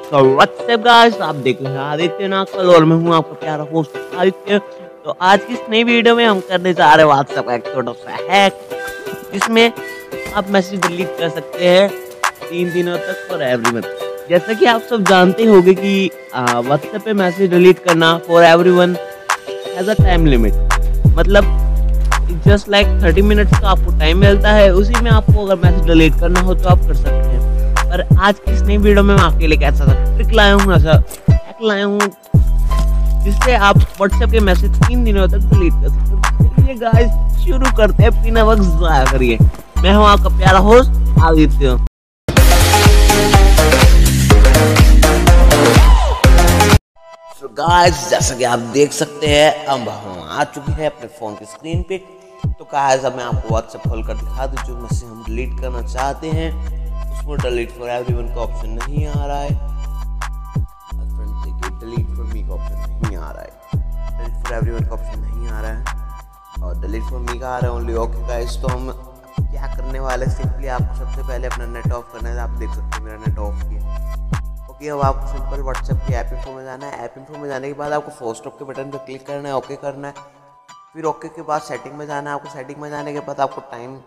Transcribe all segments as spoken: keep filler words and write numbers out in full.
तो WhatsApp guys, आप देख रहे हैं आदित्य नाकल और मैं हूँ आपका प्यारा होस्ट आदित्य। तो आज की इस नई वीडियो में हम करने जा रहे हैं व्हाट्सएप का एक छोटा सा हैक, जिसमें आप मैसेज डिलीट कर सकते हैं तीन दिनों तक फॉर एवरीवन। जैसा कि आप सब जानते होंगे कि व्हाट्सएप पे मैसेज डिलीट करना for everyone has a time limit, मतलब जस्ट लाइक थर्टी मिनट्स का आपको टाइम मिलता है, उसी में आपको अगर मैसेज डिलीट करना हो तो आप कर सकते हैं। पर आज की इस नई वीडियो में मैं आपके लिए कैसा सा ट्रिक लाया हूँ, ऐसा हैक लाया हूँ जिससे आप व्हाट्सएप के मैसेज तीन दिनों तक डिलीट कर सकते हैं। चलिए गाइस शुरू करते हैं, बिना वक्त ज़ाया करिए। मैं हूँ आपका प्यारा होस्ट आदित्य। So गाइस, जैसा कि आप देख सकते हैं अब हम आ चुके हैं अपने फ़ोन की स्क्रीन पे। तो गाइस अब मैं आपको व्हाट्सएप खोल कर दिखा दूँ, जो मैसेज हम डिलीट करना चाहते हैं उसमें डिलीट फॉर एवरीवन का ऑप्शन नहीं आ रहा है। देखिए डिलीट फॉर मी का ऑप्शन नहीं आ रहा है, डिलीट फॉर एवरीवन का ऑप्शन नहीं आ रहा है और डिलीट फॉर मी का आ रहा है ओनली। ओके गाइस, तो हम क्या करने वाले, सिंपली आपको सबसे पहले अपना नेट ऑफ करना है। आप देख सकते हैं मेरा नेट ऑफ किया। ओके, अब आपको सिंपल व्हाट्सएप के ऐप इन्फो में जाना है। ऐप इन्फो में जाने के बाद आपको फोर्स स्टॉप के बटन पर क्लिक करना है, ओके करना है। फिर ओके के बाद सेटिंग में जाना है। आपको सेटिंग में जाने के बाद आपको टाइम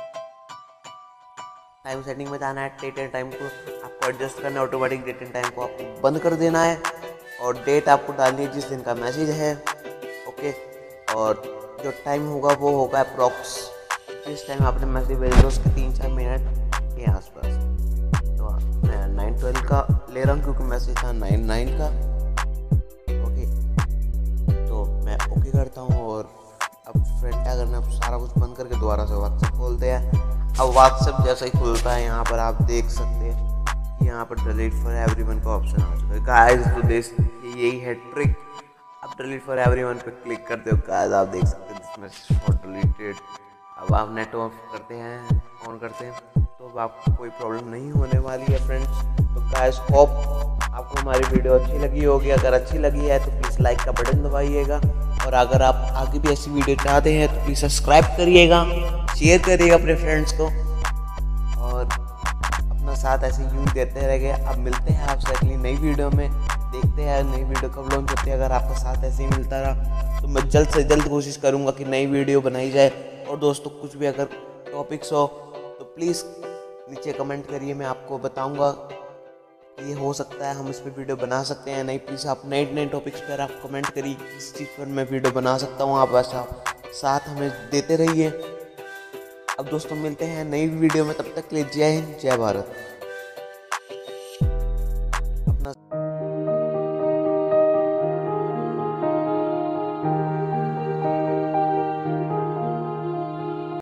टाइम सेटिंग में जाना है। डेट एंड टाइम को आपको एडजस्ट करना है, ऑटोमेटिक डेट एंड टाइम को आपको बंद कर देना है और डेट आपको डालनी है जिस दिन का मैसेज है। ओके, और जो टाइम होगा वो होगा अप्रॉक्स जिस टाइम आपने मैसेज भेजा उसके तीन चार मिनट के आसपास। तो मैं नाइन ट्वेल्व का ले रहा हूँ क्योंकि मैसेज था नाइन नाइन का। ओके, तो मैं ओके करता हूँ और अब फ्रेंड क्या करना है, सारा कुछ बंद करके दोबारा से व्हाट्सएप खोलते हैं। अब व्हाट्सएप जैसा ही खुलता है, यहाँ पर आप देख सकते हैं कि यहाँ पर डिलीट फॉर एवरीवन का ऑप्शन आ चुका है। गाइस तो देख यही है ट्रिक, आप डिलीट फॉर एवरीवन पे क्लिक करते हो। गाइस आप देख सकते हैं दिस मैसेज फॉर डिलीटेड। अब आप नेट ऑफ करते हैं, ऑन करते हैं तो अब आपको कोई प्रॉब्लम नहीं होने वाली है फ्रेंड्स। तो गाइस होप आपको हमारी वीडियो अच्छी लगी होगी। अगर अच्छी लगी है तो प्लीज़ लाइक का बटन दबाइएगा और अगर आप आगे भी ऐसी वीडियो चाहते हैं तो प्लीज़ सब्सक्राइब करिएगा, शेयर करिएगा अपने फ्रेंड्स को और अपना साथ ऐसे यूँ देते रहेंगे। अब मिलते हैं आपसे अगली नई वीडियो में, देखते हैं नई वीडियो कब लॉन्च होती है। अगर आपका साथ ऐसे ही मिलता रहा तो मैं जल्द से जल्द कोशिश करूँगा कि नई वीडियो बनाई जाए। और दोस्तों कुछ भी अगर टॉपिक्स हो तो प्लीज़ नीचे कमेंट करिए, मैं आपको बताऊँगा ये हो सकता है हम इस पर वीडियो बना सकते हैं नहीं। प्लीज़ आप नए नए टॉपिक्स पर आप कमेंट करिए किस चीज़ पर मैं वीडियो बना सकता हूँ। आप ऐसा साथ हमें देते रहिए। अब दोस्तों मिलते हैं नई वीडियो में, तब तक के लिए जय हिंद जय भारत।